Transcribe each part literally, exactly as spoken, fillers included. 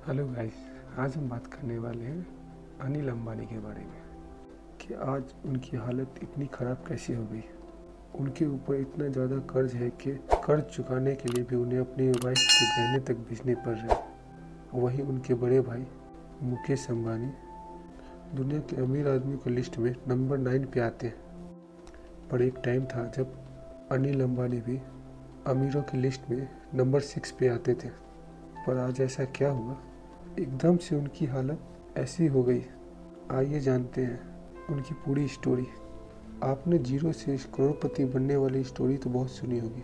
Hello guys, आज हम बात करने वाले हैं अनिल अंबानी के बारे में कि आज उनकी हालत इतनी ख़राब कैसे हो गई। उनके ऊपर इतना ज़्यादा कर्ज है कि कर्ज चुकाने के लिए भी उन्हें अपनी वाइफ के गहने तक बेचने पड़ रहे हैं। वहीं उनके बड़े भाई मुकेश अंबानी दुनिया के अमीर आदमी की लिस्ट में नंबर नाइन पे आते हैं। पर एक टाइम था जब अनिल अंबानी भी अमीरों की लिस्ट में नंबर सिक्स पे आते थे। पर आज ऐसा क्या हुआ, एकदम से उनकी हालत ऐसी हो गई। आइए जानते हैं उनकी पूरी स्टोरी। आपने जीरो से करोड़पति बनने वाली स्टोरी तो बहुत सुनी होगी,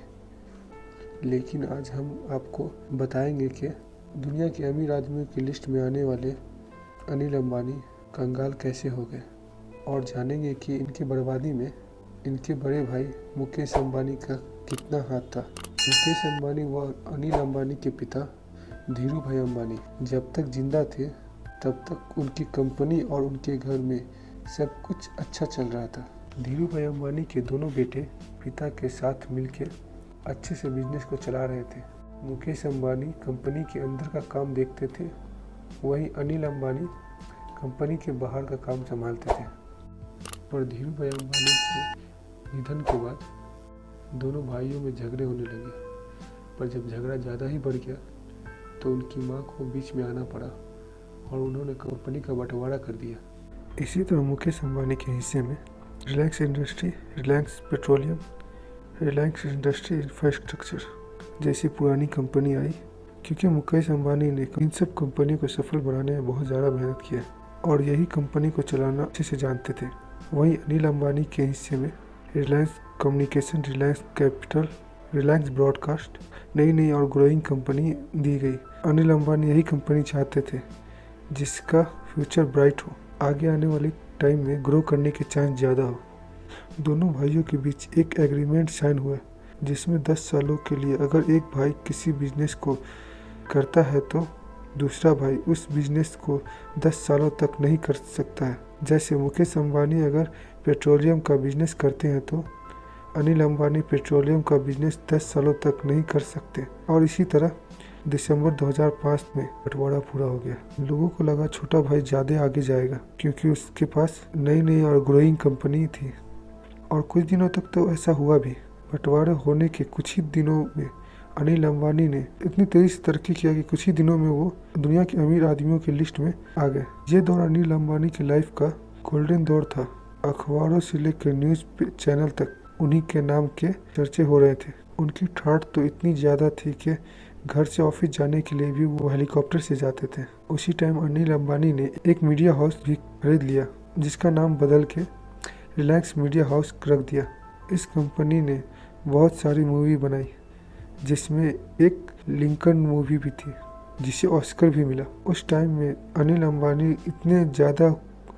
लेकिन आज हम आपको बताएंगे कि दुनिया के अमीर आदमियों की लिस्ट में आने वाले अनिल अंबानी कंगाल कैसे हो गए, और जानेंगे कि इनकी बर्बादी में इनके बड़े भाई मुकेश अंबानी का कितना हाथ था। मुकेश अंबानी व अनिल अंबानी के पिता धीरू भाई अंबानी जब तक जिंदा थे तब तक उनकी कंपनी और उनके घर में सब कुछ अच्छा चल रहा था। धीरू भाई अंबानी के दोनों बेटे पिता के साथ मिलकर अच्छे से बिजनेस को चला रहे थे। मुकेश अंबानी कंपनी के अंदर का काम देखते थे, वहीं अनिल अंबानी कंपनी के बाहर का काम संभालते थे। पर धीरू भाई अंबानी के निधन के बाद दोनों भाइयों में झगड़े होने लगे। पर जब झगड़ा ज़्यादा ही बढ़ गया तो उनकी माँ को बीच में आना पड़ा और उन्होंने कंपनी का बंटवारा कर दिया। इसी तरह मुकेश अंबानी के हिस्से में Reliance Industry, Reliance Petroleum, Reliance Industry Infrastructure जैसी पुरानी कंपनी आई, क्योंकि मुकेश अंबानी ने इन सब कंपनी को सफल बनाने में बहुत ज़्यादा मेहनत किया और यही कंपनी को चलाना अच्छे से जानते थे। वहीं अनिल अंबानी के हिस्से में Reliance Communication, Reliance Capital, Reliance Broadcast नई नई और ग्रोइंग कंपनी दी गई। अनिल अंबानी यही कंपनी चाहते थे जिसका फ्यूचर ब्राइट हो, आगे आने वाले टाइम में ग्रो करने के चांस ज़्यादा हो। दोनों भाइयों के बीच एक एग्रीमेंट साइन हुआ जिसमें दस सालों के लिए अगर एक भाई किसी बिजनेस को करता है तो दूसरा भाई उस बिजनेस को दस सालों तक नहीं कर सकता है। जैसे मुकेश अंबानी अगर पेट्रोलियम का बिजनेस करते हैं तो अनिल अंबानी पेट्रोलियम का बिजनेस दस सालों तक नहीं कर सकते। और इसी तरह दिसंबर दो हज़ार पाँच में बंटवारा पूरा हो गया। लोगों को लगा छोटा भाई ज़्यादा आगे जाएगा क्योंकि उसके पास नई नई और ग्रोइंग कंपनी थी, और कुछ दिनों तक तो ऐसा हुआ भी। बंटवारे होने के कुछ ही दिनों में अनिल अंबानी ने इतनी तेज़ी से तरक्की किया कि कुछ ही दिनों में वो दुनिया के अमीर आदमियों की लिस्ट में आ गए। ये दौर अनिल अंबानी की लाइफ का गोल्डन दौर था। अखबारों से लेकर न्यूज़ चैनल तक उन्हीं के नाम के चर्चे हो रहे थे। उनकी ठाठ तो इतनी ज़्यादा थी कि घर से ऑफिस जाने के लिए भी वो हेलीकॉप्टर से जाते थे। उसी टाइम अनिल अंबानी ने एक मीडिया हाउस भी खरीद लिया जिसका नाम बदल के रिलायंस मीडिया हाउस रख दिया। इस कंपनी ने बहुत सारी मूवी बनाई जिसमें एक लिंकन मूवी भी थी जिसे ऑस्कर भी मिला। उस टाइम में अनिल अंबानी इतने ज़्यादा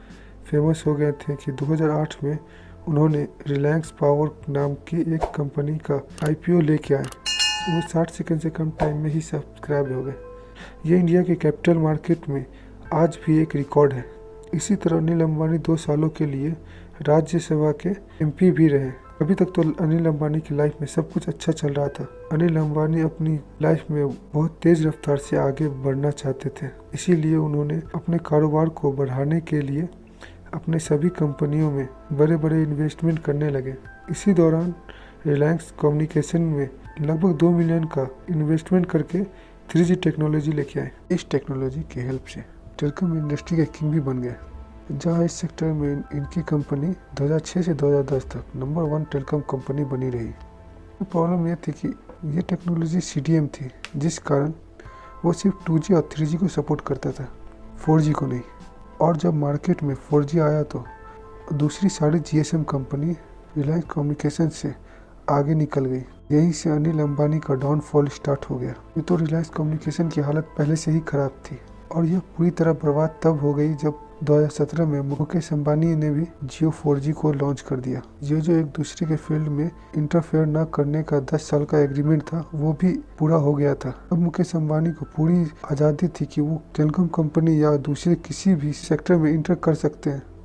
फेमस हो गए थे कि दो हज़ार आठ में उन्होंने रिलायंस पावर नाम की एक कंपनी का आईपीओ लेके आए। वो साठ सेकंड से कम टाइम में ही सब्सक्राइब हो गए। ये इंडिया के कैपिटल मार्केट में आज भी एक रिकॉर्ड है। इसी तरह अनिल अंबानी दो सालों के लिए राज्यसभा के एमपी भी रहे। अभी तक तो अनिल अंबानी की लाइफ में सब कुछ अच्छा चल रहा था। अनिल अंबानी अपनी लाइफ में बहुत तेज रफ्तार से आगे बढ़ना चाहते थे, इसीलिए उन्होंने अपने कारोबार को बढ़ाने के लिए अपने सभी कंपनियों में बड़े बड़े इन्वेस्टमेंट करने लगे। इसी दौरान रिलायंस कम्युनिकेशन में लगभग दो मिलियन का इन्वेस्टमेंट करके थ्री जी टेक्नोलॉजी लेके आए। इस टेक्नोलॉजी की हेल्प से टेलीकॉम इंडस्ट्री के किंग भी बन गए, जहां इस सेक्टर में इनकी कंपनी दो हज़ार छह से दो हज़ार दस तक नंबर वन टेलीकॉम कंपनी बनी रही। प्रॉब्लम यह थी कि ये टेक्नोलॉजी सी डी एम थी, जिस कारण वो सिर्फ टू जी और थ्री जी को सपोर्ट करता था, फोर जी को नहीं। और जब मार्केट में फोर जी आया तो दूसरी सारी G S M company Reliance communication से आगे निकल गई। यहीं से अनिल अंबानी का डाउनफॉल स्टार्ट हो गया। ये तो रिलायंस कम्युनिकेशन की हालत पहले से ही खराब थी और यह पूरी तरह बर्बाद तब हो गई जब दो हज़ार सत्रह में मुकेश अंबानी ने भी जियो फोर जी को लॉन्च कर दिया। ये जो एक दूसरे के फील्ड में इंटरफेयर न करने का दस साल का एग्रीमेंट था वो भी पूरा हो गया था। अब मुकेश अंबानी को पूरी आज़ादी थी कि वो टेलीकॉम कंपनी या दूसरे किसी भी सेक्टर में इंटर कर सकते हैं।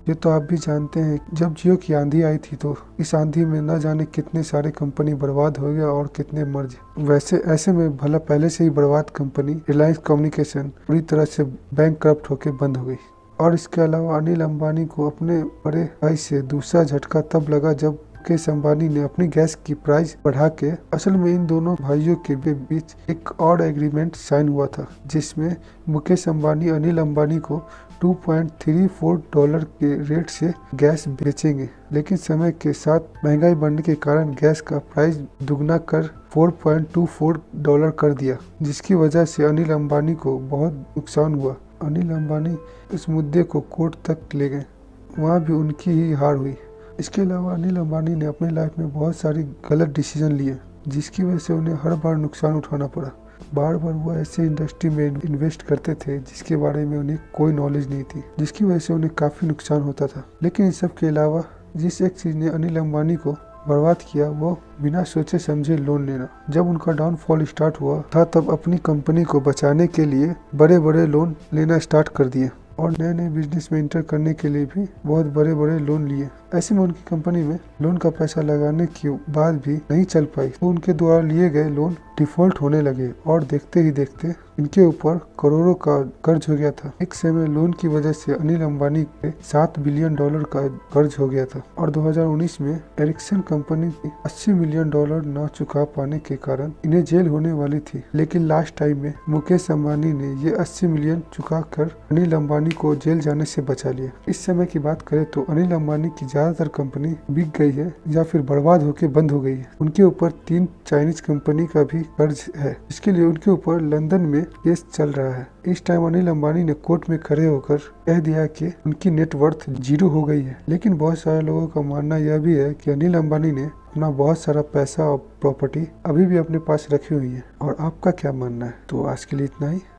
ये तो आप भी जानते हैं, जब जियो की आंधी आई थी तो इस आंधी में न जाने कितने सारे कंपनी बर्बाद हो गया और कितने मर गए। वैसे ऐसे में भला पहले से ही बर्बाद कंपनी रिलायंस कम्युनिकेशन पूरी तरह से बैंक करप्ट होकर बंद हो गई। और इसके अलावा अनिल अंबानी को अपने बड़े भाई से दूसरा झटका तब लगा जब मुकेश अंबानी ने अपनी गैस की प्राइस बढ़ा के, असल में इन दोनों भाइयों के बीच एक और एग्रीमेंट साइन हुआ था जिसमें मुकेश अंबानी अनिल अंबानी को दो पॉइंट तीन चार डॉलर के रेट से गैस बेचेंगे, लेकिन समय के साथ महंगाई बढ़ने के कारण गैस का प्राइस दुगना कर चार पॉइंट दो चार डॉलर कर दिया, जिसकी वजह से अनिल अंबानी को बहुत नुकसान हुआ। अनिल अंबानी इस मुद्दे को कोर्ट तक ले गए, वहाँ भी उनकी ही हार हुई। इसके अलावा अनिल अंबानी ने अपनी लाइफ में बहुत सारी गलत डिसीजन लिए, जिसकी वजह से उन्हें हर बार नुकसान उठाना पड़ा। बार बार वो ऐसे इंडस्ट्री में इन्वेस्ट करते थे जिसके बारे में उन्हें कोई नॉलेज नहीं थी, जिसकी वजह से उन्हें काफ़ी नुकसान होता था। लेकिन इन सब के अलावा जिस एक चीज़ ने अनिल अंबानी को बर्बाद किया वो बिना सोचे समझे लोन लेना। जब उनका डाउनफॉल स्टार्ट हुआ था तब अपनी कंपनी को बचाने के लिए बड़े बड़े लोन लेना स्टार्ट कर दिए और नए नए बिजनेस में इंटर करने के लिए भी बहुत बड़े बड़े लोन लिए। ऐसे में उनकी कंपनी में लोन का पैसा लगाने के बाद भी नहीं चल पाई, तो उनके द्वारा लिए गए लोन डिफॉल्ट होने लगे और देखते ही देखते इनके ऊपर करोड़ों का कर्ज हो गया था। एक समय लोन की वजह से अनिल अंबानी पे सात बिलियन डॉलर का कर्ज हो गया था और दो हज़ार उन्नीस में एरिक्सन कंपनी अस्सी मिलियन डॉलर न चुका पाने के कारण इन्हें जेल होने वाली थी। लेकिन लास्ट टाइम में मुकेश अंबानी ने ये अस्सी मिलियन चुका कर अनिल अंबानी को जेल जाने से बचा लिया। इस समय की बात करें तो अनिल अंबानी की ज्यादातर कंपनी बिक गई है या फिर बर्बाद होकर बंद हो गई है। उनके ऊपर तीन चाइनीज कंपनी का भी कर्ज है, इसके लिए उनके ऊपर लंदन में केस चल रहा है। इस टाइम अनिल अंबानी ने कोर्ट में खड़े होकर कह दिया कि उनकी नेटवर्थ जीरो हो गई है। लेकिन बहुत सारे लोगों का मानना यह भी है कि अनिल अंबानी ने अपना बहुत सारा पैसा और प्रॉपर्टी अभी भी अपने पास रखी हुई है। और आपका क्या मानना है? तो आज के लिए इतना ही।